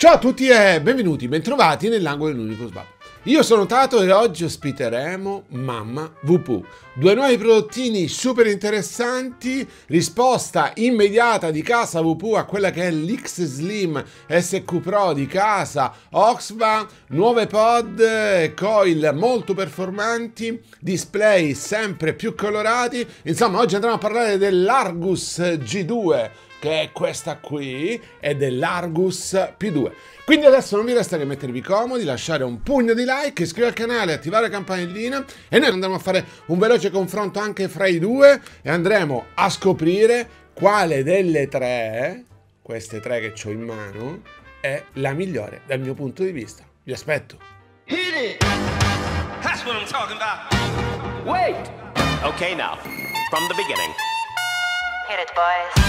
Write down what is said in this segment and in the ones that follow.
Ciao a tutti e benvenuti, bentrovati nell'angolo dell'unico sbab. Io sono Tato e oggi ospiteremo Mamma WPOO. Due nuovi prodottini super interessanti, risposta immediata di casa WPOO a quella che è l'X Slim SQ Pro di casa Oxba, nuove pod e coil molto performanti, display sempre più colorati. Insomma, oggi andremo a parlare dell'Argus G2, che è questa qui, e dell'Argus P2. Quindi adesso non vi resta che mettervi comodi, lasciare un pugno di like, iscrivervi al canale, attivare la campanellina e noi andremo a fare un veloce confronto anche fra i due e andremo a scoprire quale delle tre, queste tre che ho in mano, è la migliore dal mio punto di vista. Vi aspetto. Hit it! That's what I'm talking about. Wait! Okay, now, from the beginning. Hit it, boys.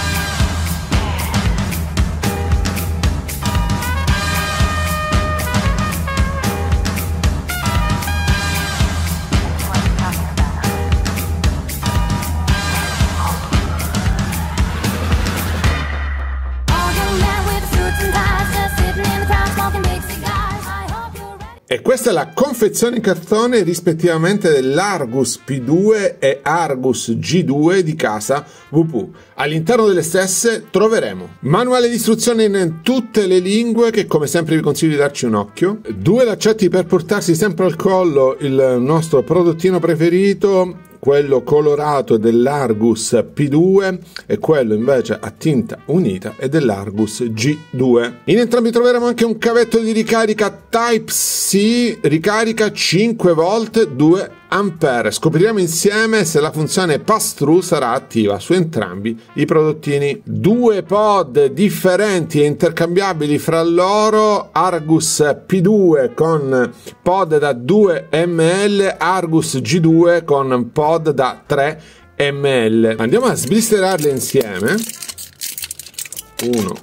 E questa è la confezione in cartone rispettivamente dell'Argus P2 e Argus G2 di casa WPOO. All'interno delle stesse troveremo manuale di istruzioni in tutte le lingue, che come sempre vi consiglio di darci un occhio, due laccetti per portarsi sempre al collo il nostro prodottino preferito, quello colorato dell'Argus P2 e quello invece a tinta unita è dell'Argus G2. In entrambi troveremo anche un cavetto di ricarica Type-C, ricarica 5 volt 2 ampere. Scopriremo insieme se la funzione pass-through sarà attiva su entrambi i prodottini. Due pod differenti e intercambiabili fra loro, Argus P2 con pod da 2 ml, Argus G2 con pod da 3 ml. Andiamo a sblisterarle insieme. Uno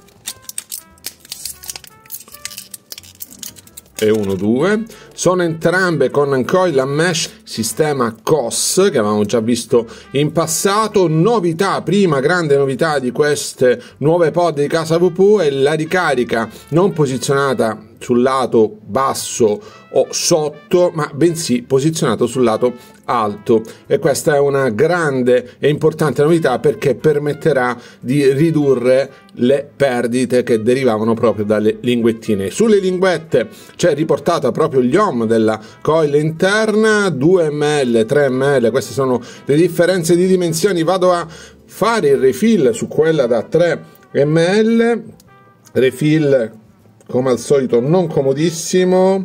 e 1, 2. Sono entrambe con coil a mesh sistema COS che avevamo già visto in passato. Novità, prima grande novità di queste nuove pod di casa WPOO è la ricarica non posizionata sul lato basso o sotto, ma bensì posizionato sul lato alto, e questa è una grande e importante novità perché permetterà di ridurre le perdite che derivavano proprio dalle linguettine. Sulle linguette c'è riportata proprio gli ohm della coil interna, 2 ml, 3 ml, queste sono le differenze di dimensioni. Vado a fare il refill su quella da 3 ml, refill come al solito non comodissimo.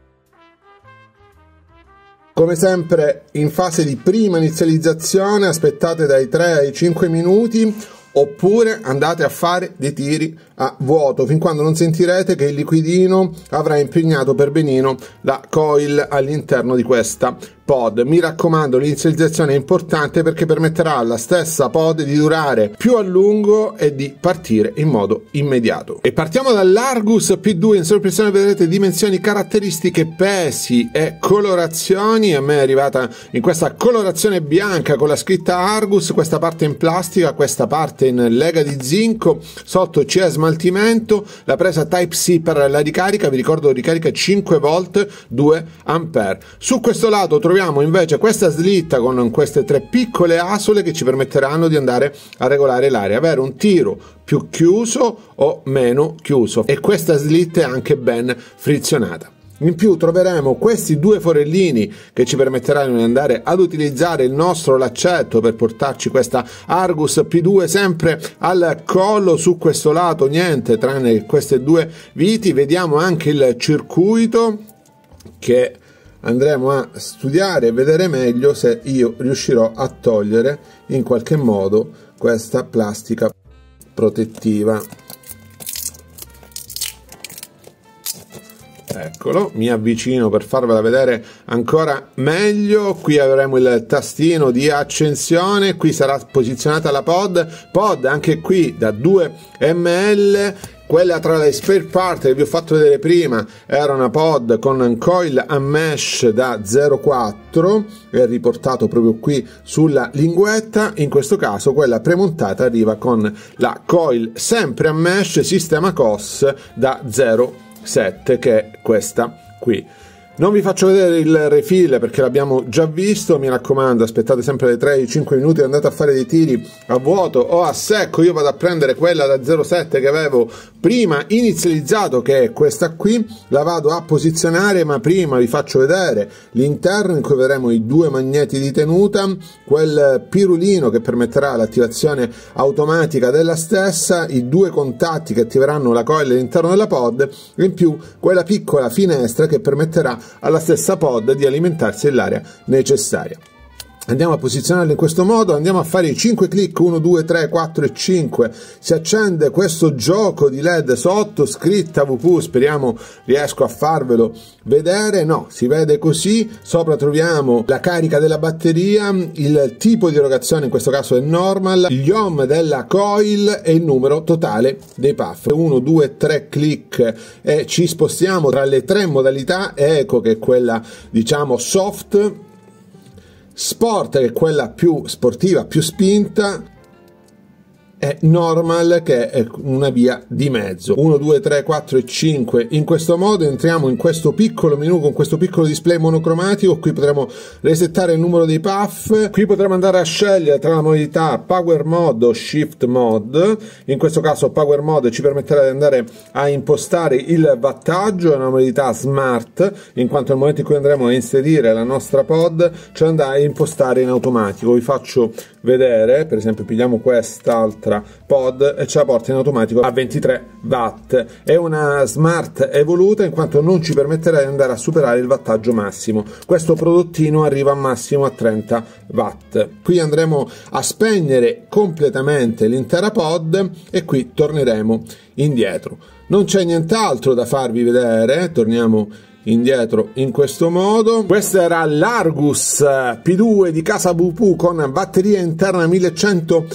Come sempre in fase di prima inizializzazione aspettate dai 3 ai 5 minuti oppure andate a fare dei tiri a vuoto fin quando non sentirete che il liquidino avrà impregnato per benino la coil all'interno di questa pod. Mi raccomando, l'inizializzazione è importante perché permetterà alla stessa pod di durare più a lungo e di partire in modo immediato. E partiamo dall'Argus P2. In sovraimpressione vedrete dimensioni, caratteristiche, pesi e colorazioni. A me è arrivata in questa colorazione bianca con la scritta Argus, questa parte in plastica, questa parte in lega di zinco, sotto c'è smaltimento, la presa Type-C per la ricarica, vi ricordo ricarica 5 volt 2 ampere. Su questo lato troviamo invece questa slitta con queste tre piccole asole che ci permetteranno di andare a regolare l'aria, avere un tiro più chiuso o meno chiuso, e questa slitta è anche ben frizionata. In più troveremo questi due forellini che ci permetteranno di andare ad utilizzare il nostro laccetto per portarci questa Argus P2 sempre al collo. Su questo lato niente tranne queste due viti. Vediamo anche il circuito che andremo a studiare e vedere meglio se io riuscirò a togliere in qualche modo questa plastica protettiva. Eccolo, mi avvicino per farvela vedere ancora meglio. Qui avremo il tastino di accensione, qui sarà posizionata la pod anche qui da 2 ml Quella tra le spare part che vi ho fatto vedere prima era una pod con coil a mesh da 0,4, è riportato proprio qui sulla linguetta. In questo caso quella premontata arriva con la coil sempre a mesh sistema COS da 0,7, che è questa qui. Non vi faccio vedere il refill perché l'abbiamo già visto, mi raccomando, aspettate sempre le 3-5 minuti, andate a fare dei tiri a vuoto o a secco. Io vado a prendere quella da 0,7 che avevo prima inizializzato, che è questa qui, la vado a posizionare, ma prima vi faccio vedere l'interno in cui vedremo i due magneti di tenuta, quel pirulino che permetterà l'attivazione automatica della stessa, i due contatti che attiveranno la coil all'interno della pod e in più quella piccola finestra che permetterà alla stessa pod di alimentarsi dell'aria necessaria. Andiamo a posizionarlo in questo modo, andiamo a fare i 5 clic, 1, 2, 3, 4 e 5, si accende questo gioco di LED sotto, scritta WP, speriamo riesco a farvelo vedere, no, si vede così, sopra troviamo la carica della batteria, il tipo di erogazione in questo caso è normal, gli ohm della coil e il numero totale dei puff. 1, 2, 3 clic e ci spostiamo tra le tre modalità: eco, che è quella diciamo soft, sport, che è quella più sportiva, più spinta, e normal, che è una via di mezzo. 1, 2, 3, 4 e 5. In questo modo entriamo in questo piccolo menu con questo piccolo display monocromatico. Qui potremo resettare il numero dei puff, qui potremo andare a scegliere tra la modalità Power Mode o Shift Mode. In questo caso Power Mode ci permetterà di andare a impostare il wattaggio, è una modalità smart, in quanto nel momento in cui andremo a inserire la nostra pod ce andrà a impostare in automatico. Vi faccio vedere, per esempio pigliamo quest'altra pod e ce la porta in automatico a 23 watt. È una smart evoluta in quanto non ci permetterà di andare a superare il wattaggio massimo. Questo prodottino arriva massimo a 30 watt. Qui andremo a spegnere completamente l'intera pod e qui torneremo indietro. Non c'è nient'altro da farvi vedere, torniamo indietro in questo modo. Questo era l'Argus P2 di casa WP con batteria interna 1100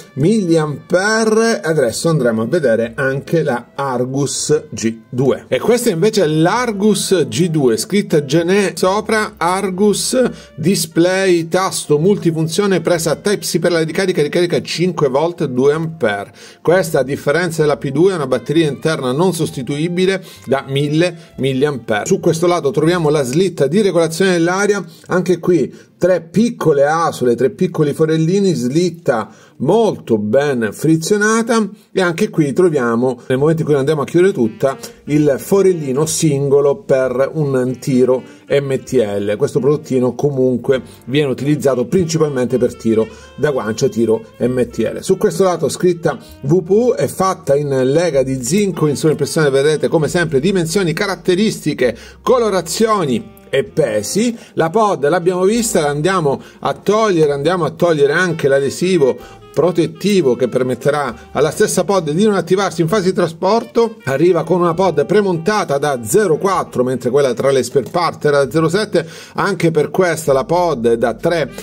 mAh. Adesso andremo a vedere anche la Argus G2, e questa invece è l'Argus G2, scritta Gené sopra. Argus display, tasto multifunzione, presa Type-C per la ricarica 5 volt 2 A. Questa, a differenza della P2, è una batteria interna non sostituibile da 1000 mAh. Su questo lato troviamo la slitta di regolazione dell'aria, anche qui tre piccole asole, tre piccoli forellini, slitta molto ben frizionata, e anche qui troviamo, nel momento in cui andiamo a chiudere tutta, il forellino singolo per un tiro MTL. Questo prodottino comunque viene utilizzato principalmente per tiro da guancia, tiro MTL. Su questo lato scritta WP, è fatta in lega di zinco, in sovraimpressione vedete come sempre dimensioni, caratteristiche, colorazioni e pesi. La pod l'abbiamo vista, la andiamo a togliere anche l'adesivo protettivo che permetterà alla stessa pod di non attivarsi in fase di trasporto. Arriva con una pod premontata da 0,4 mentre quella tra le spare part era da 0,7. anche per questa la pod è da 3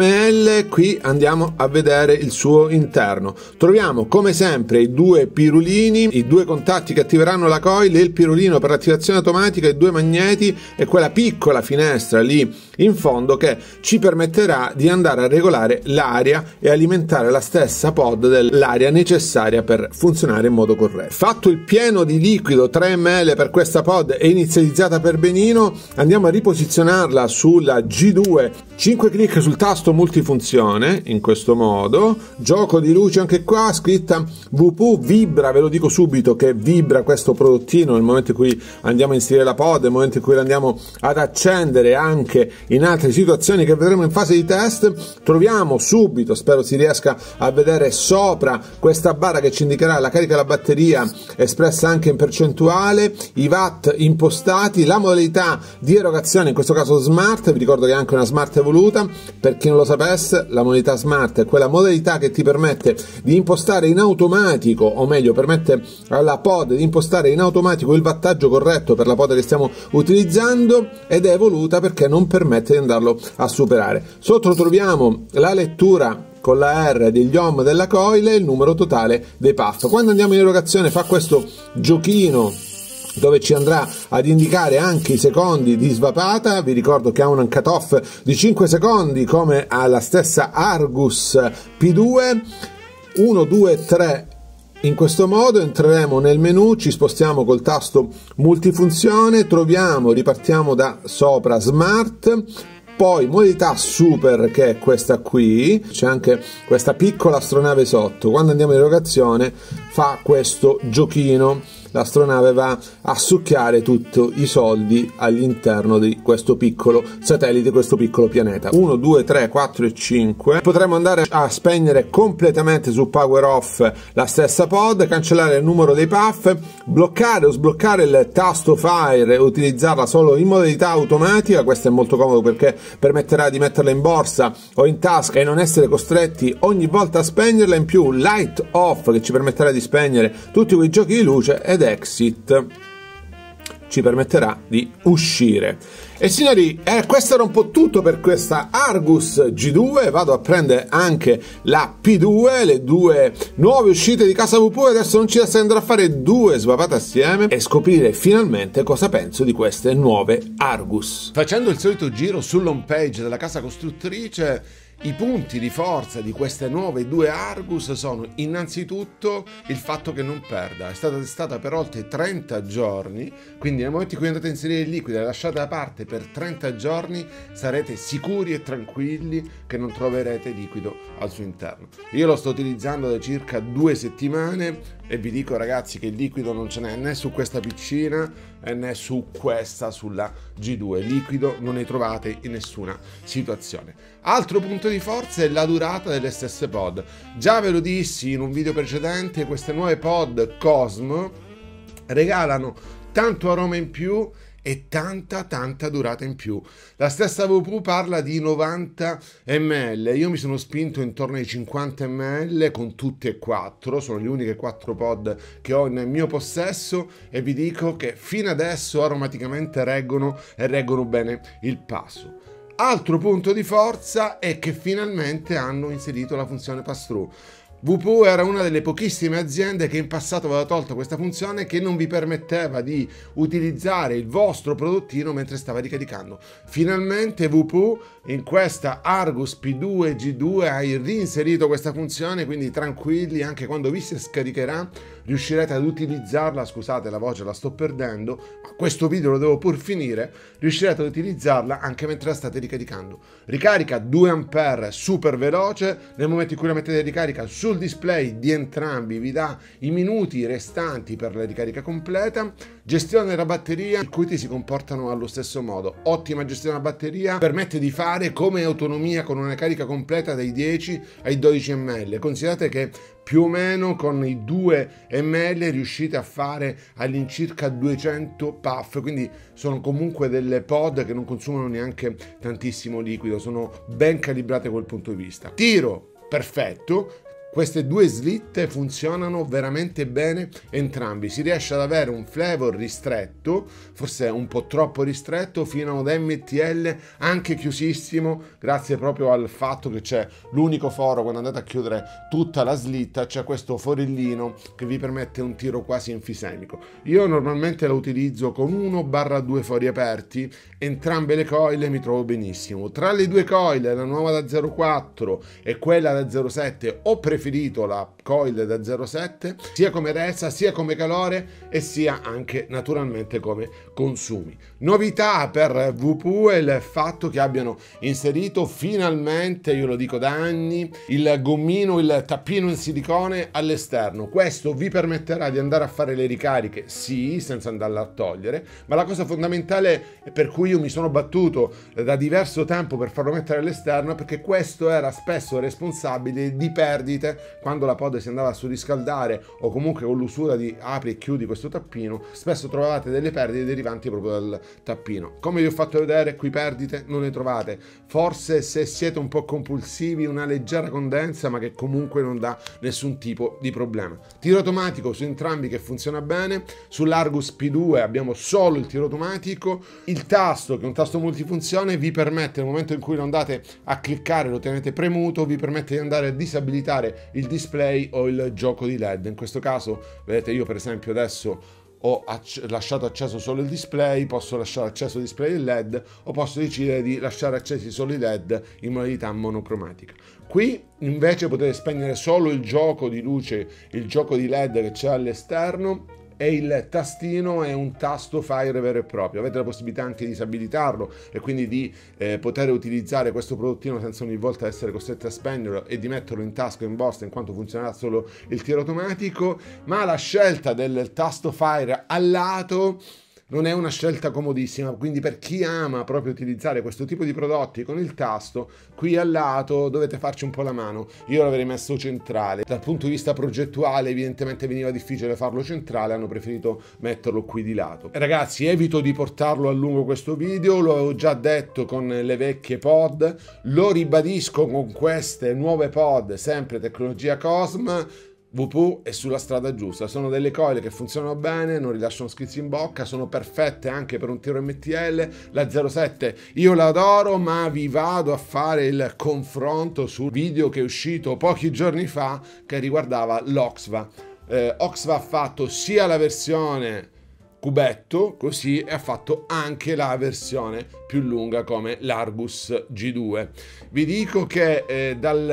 ml. Qui andiamo a vedere il suo interno, troviamo come sempre i due pirulini, i due contatti che attiveranno la coil, il pirulino per l'attivazione automatica, i due magneti e quella piccola finestra lì in fondo che ci permetterà di andare a regolare l'aria e alimentare la stessa pod dell'aria necessaria per funzionare in modo corretto. Fatto il pieno di liquido 3 ml per questa pod e inizializzata per benino, andiamo a riposizionarla sulla G2. 5 clic sul tasto multifunzione, in questo modo, gioco di luce anche qua, scritta WP, vibra, ve lo dico subito che vibra questo prodottino nel momento in cui andiamo a inserire la pod, nel momento in cui andiamo ad accendere anche in altre situazioni che vedremo in fase di test. Troviamo subito, spero si riesca a vedere sopra, questa barra che ci indicherà la carica della batteria espressa anche in percentuale, i watt impostati, la modalità di erogazione, in questo caso smart. Vi ricordo che è anche una smart evoluta, per chi non lo sapesse, la modalità smart è quella modalità che ti permette di impostare in automatico, o meglio permette alla pod di impostare in automatico il wattaggio corretto per la pod che stiamo utilizzando, ed è evoluta perché non permette di andarlo a superare. Sotto troviamo la lettura con la R degli ohm della coil e il numero totale dei puff. Quando andiamo in erogazione fa questo giochino dove ci andrà ad indicare anche i secondi di svapata. Vi ricordo che ha un cut-off di 5 secondi come alla stessa Argus P2. 1, 2, 3. In questo modo entreremo nel menu, ci spostiamo col tasto multifunzione, ripartiamo da sopra Smart, poi modalità Super, che è questa qui, c'è anche questa piccola astronave sotto. Quando andiamo in erogazione fa questo giochino, l'astronave va a succhiare tutti i soldi all'interno di questo piccolo satellite, questo piccolo pianeta. 1, 2, 3, 4 e 5. Potremo andare a spegnere completamente su power off la stessa pod, cancellare il numero dei puff, bloccare o sbloccare il tasto fire e utilizzarla solo in modalità automatica. Questo è molto comodo perché permetterà di metterla in borsa o in tasca e non essere costretti ogni volta a spegnerla. In più light off, che ci permetterà di spegnere tutti quei giochi di luce, ed exit ci permetterà di uscire. E signori, questo era un po' tutto per questa Argus G2. Vado a prendere anche la P2, le due nuove uscite di casa WPU, e adesso non ci resta che andare a fare due svapate assieme e scoprire finalmente cosa penso di queste nuove Argus. Facendo il solito giro sull'home page della casa costruttrice, i punti di forza di queste nuove due Argus sono innanzitutto il fatto che non perda. È stata testata per oltre 30 giorni, quindi nel momento in cui andate a inserire il liquido e lasciate da parte per 30 giorni sarete sicuri e tranquilli che non troverete liquido al suo interno. Io lo sto utilizzando da circa 2 settimane e vi dico, ragazzi, che il liquido non ce n'è né su questa piccina né su questa, sulla G2. Liquido non ne trovate in nessuna situazione. Altro punto di forza è la durata delle stesse pod. Già ve lo dissi in un video precedente, queste nuove pod Cosmo regalano tanto aroma in più e tanta durata in più. La stessa WPU parla di 90 ml, io mi sono spinto intorno ai 50 ml con tutte e 4, sono le uniche 4 pod che ho nel mio possesso e vi dico che fino adesso aromaticamente reggono bene il passo. Altro punto di forza è che finalmente hanno inserito la funzione pass-through. WPU era una delle pochissime aziende che in passato aveva tolto questa funzione, che non vi permetteva di utilizzare il vostro prodottino mentre stava ricaricando. Finalmente WPU in questa Argus P2 G2 ha reinserito questa funzione, quindi tranquilli, anche quando vi si scaricherà riuscirete ad utilizzarla. Scusate, la voce la sto perdendo, ma questo video lo devo pur finire. Riuscirete ad utilizzarla anche mentre la state ricaricando. Ricarica 2 A super veloce, nel momento in cui la mettete in ricarica sul display di entrambi vi dà i minuti restanti per la ricarica completa. Gestione della batteria, i circuiti si comportano allo stesso modo. Ottima gestione della batteria, permette di fare come autonomia con una carica completa dai 10 ai 12 ml. Considerate che più o meno con i 2 ml riuscite a fare all'incirca 200 puff, quindi sono comunque delle pod che non consumano neanche tantissimo liquido, sono ben calibrate da quel punto di vista. Tiro perfetto. Queste due slitte funzionano veramente bene entrambi, si riesce ad avere un flavor ristretto, forse un po' troppo ristretto, fino ad MTL anche chiusissimo, grazie proprio al fatto che c'è l'unico foro. Quando andate a chiudere tutta la slitta c'è questo forellino che vi permette un tiro quasi enfisemico. Io normalmente la utilizzo con 1/2 fori aperti, entrambe le coil mi trovo benissimo. Tra le due coil, la nuova da 0,4 e quella da 0,7, ho preferito la coil da 0,7 sia come resa, sia come calore e sia anche naturalmente come consumi. Novità per WPU è il fatto che abbiano inserito finalmente, io lo dico da anni, il gommino, il tappino in silicone all'esterno. Questo vi permetterà di andare a fare le ricariche, sì, senza andarla a togliere, ma la cosa fondamentale per cui io mi sono battuto da diverso tempo per farlo mettere all'esterno è perché questo era spesso responsabile di perdite volte quando la pod si andava a surriscaldare o comunque con l'usura di apri e chiudi questo tappino, spesso trovavate delle perdite derivanti proprio dal tappino. Come vi ho fatto vedere, qui perdite non ne trovate, forse se siete un po' compulsivi una leggera condensa, ma che comunque non dà nessun tipo di problema. Tiro automatico su entrambi che funziona bene. Sull'Argus P2 abbiamo solo il tiro automatico. Il tasto, che è un tasto multifunzione, vi permette, nel momento in cui lo andate a cliccare, lo tenete premuto, vi permette di andare a disabilitare il display o il gioco di LED. In questo caso, vedete, io per esempio adesso ho lasciato acceso solo il display, posso lasciare acceso il display e il LED, o posso decidere di lasciare accesi solo i LED in modalità monocromatica. Qui invece potete spegnere solo il gioco di luce, il gioco di LED che c'è all'esterno, e il tastino è un tasto Fire vero e proprio. Avete la possibilità anche di disabilitarlo e quindi di poter utilizzare questo prodottino senza ogni volta essere costretti a spegnerlo e di metterlo in tasca o in borsa, in quanto funzionerà solo il tiro automatico. Ma la scelta del tasto Fire al lato non è una scelta comodissima, quindi per chi ama proprio utilizzare questo tipo di prodotti con il tasto, qui al lato dovete farci un po' la mano. Io l'avrei messo centrale. Dal punto di vista progettuale evidentemente veniva difficile farlo centrale, hanno preferito metterlo qui di lato. Ragazzi, evito di portarlo a lungo questo video, lo avevo già detto con le vecchie pod, lo ribadisco con queste nuove pod, sempre tecnologia Cosm. WPU è sulla strada giusta, sono delle coil che funzionano bene, non rilasciano schizzi in bocca, sono perfette anche per un tiro MTL. La 07 io la adoro, ma vi vado a fare il confronto sul video che è uscito pochi giorni fa che riguardava l'Oxva. Oxva ha fatto sia la versione cubetto, così, e ha fatto anche la versione più lunga come l'Argus G2. Vi dico che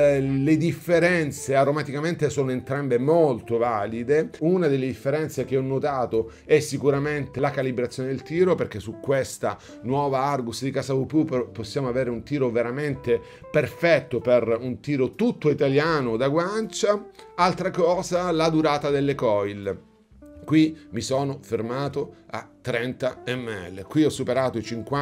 le differenze aromaticamente sono entrambe molto valide. Una delle differenze che ho notato è sicuramente la calibrazione del tiro, perché su questa nuova Argus di casa WPU possiamo avere un tiro veramente perfetto per un tiro tutto italiano da guancia. Altra cosa, la durata delle coil. Qui mi sono fermato a 30 ml, qui ho superato i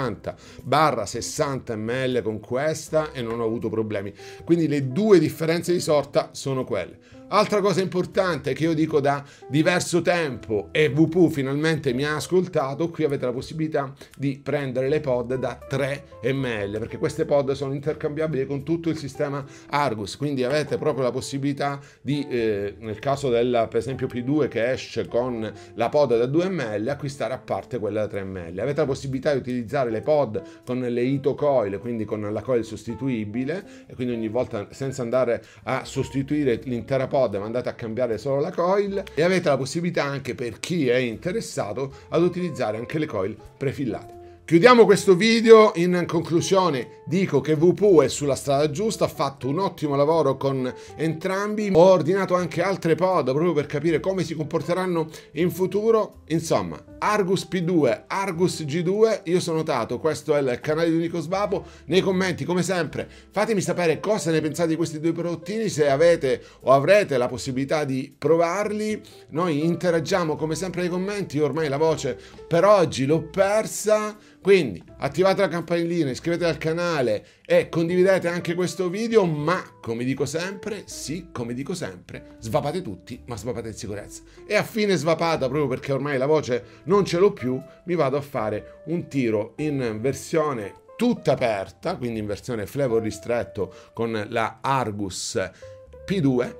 50-60 ml con questa e non ho avuto problemi, quindi le due differenze di sorta sono quelle. Altra cosa importante che io dico da diverso tempo e WPU finalmente mi ha ascoltato, qui avete la possibilità di prendere le pod da 3 ml, perché queste pod sono intercambiabili con tutto il sistema Argus, quindi avete proprio la possibilità di, nel caso del per esempio P2 che esce con la pod da 2 ml, acquistare a parte quella da 3 ml. Avete la possibilità di utilizzare le pod con le Ito coil, quindi con la coil sostituibile, e quindi ogni volta senza andare a sostituire l'intera pod ma andate a cambiare solo la coil, e avete la possibilità anche, per chi è interessato, ad utilizzare anche le coil prefillate. Chiudiamo questo video. In conclusione dico che WPU è sulla strada giusta, ha fatto un ottimo lavoro con entrambi, ho ordinato anche altre pod proprio per capire come si comporteranno in futuro. Insomma, Argus P2, Argus G2, io sono Tato, questo è il canale di Unico Svapo. Nei commenti, come sempre, fatemi sapere cosa ne pensate di questi due prodottini, se avete o avrete la possibilità di provarli. Noi interagiamo come sempre nei commenti, io ormai la voce per oggi l'ho persa. Quindi attivate la campanellina, iscrivetevi al canale e condividete anche questo video, ma come dico sempre, sì, come dico sempre, svapate tutti, ma svapate in sicurezza. E a fine svapata, proprio perché ormai la voce non ce l'ho più, mi vado a fare un tiro in versione tutta aperta, quindi in versione flavor ristretto con la Argus P2.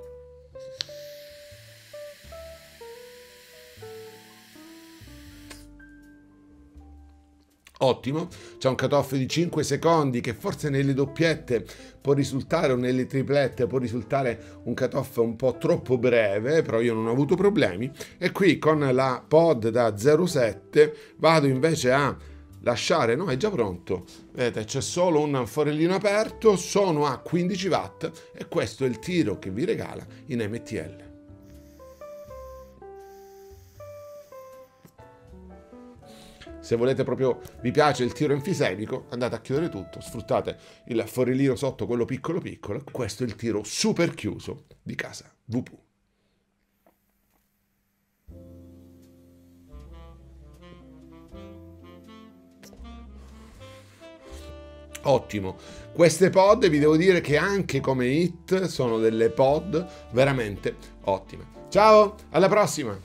Ottimo, c'è un cutoff di 5 secondi che forse nelle doppiette può risultare, o nelle triplette può risultare un cutoff un po' troppo breve, però io non ho avuto problemi. E qui con la pod da 0,7 vado invece a lasciare, no, è già pronto, vedete, c'è solo un forellino aperto, sono a 15 watt e questo è il tiro che vi regala in MTL. Se volete proprio, vi piace il tiro enfisemico, andate a chiudere tutto, sfruttate il forellino sotto, quello piccolo piccolo. Questo è il tiro super chiuso di casa WPU. Ottimo. Queste pod vi devo dire che anche come hit sono delle pod veramente ottime. Ciao, alla prossima!